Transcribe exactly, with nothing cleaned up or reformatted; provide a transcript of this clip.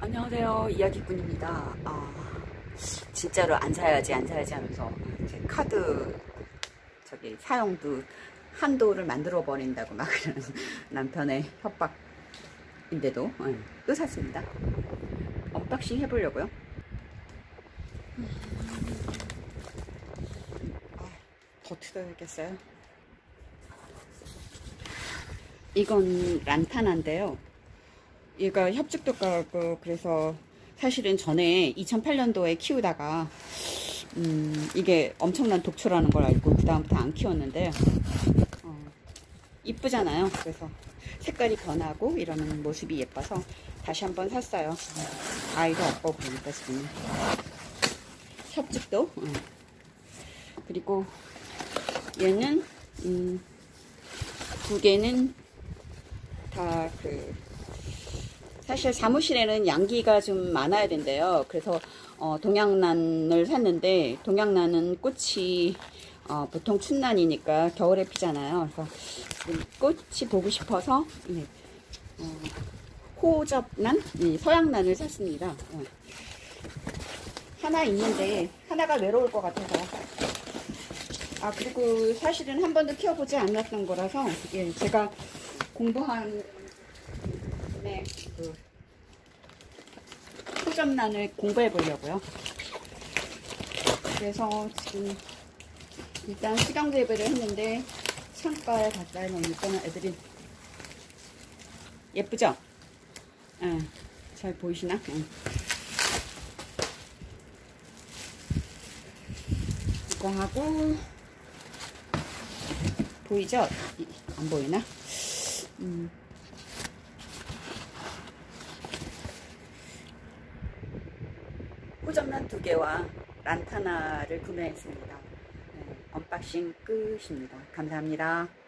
안녕하세요, 이야기꾼입니다. 아, 진짜로 안 사야지 안 사야지 하면서 제 카드 저기 사용도 한도를 만들어 버린다고 막 그러는 남편의 협박인데도 네, 또 샀습니다. 언박싱 해보려고요. 아, 더 뜯어야겠어요. 이건 란타나인데요. 얘가 협죽도 까고 그래서 사실은 전에 이천팔 년도에 키우다가 음, 이게 엄청난 독초라는 걸 알고 그 다음부터 안 키웠는데 어, 이쁘잖아요. 그래서 색깔이 변하고 이러는 모습이 예뻐서 다시 한번 샀어요. 아이가 없고 보니까 지금 협죽도 어. 그리고 얘는 음, 두 개는 다 그 사실 사무실에는 양기가 좀 많아야 된대요. 그래서 어, 동양란을 샀는데 동양란은 꽃이 어, 보통 춘란이니까 겨울에 피잖아요. 그래서 꽃이 보고 싶어서 네, 어, 호접란, 네, 서양란을 샀습니다. 어. 하나 있는데 하나가 외로울 것 같아서 아 그리고 사실은 한 번도 키워보지 않았던 거라서 예, 제가 공부한 네, 그 호접란을 공부해 보려고요. 그래서 지금 일단 수경 재배를 했는데 창가에 갖다 놓으니까 애들이 예쁘죠? 응, 잘 보이시나? 응. 이거 하고 보이죠? 안 보이나? 음. 호접란 두 개와 란타나를 구매했습니다. 네, 언박싱 끝입니다. 감사합니다.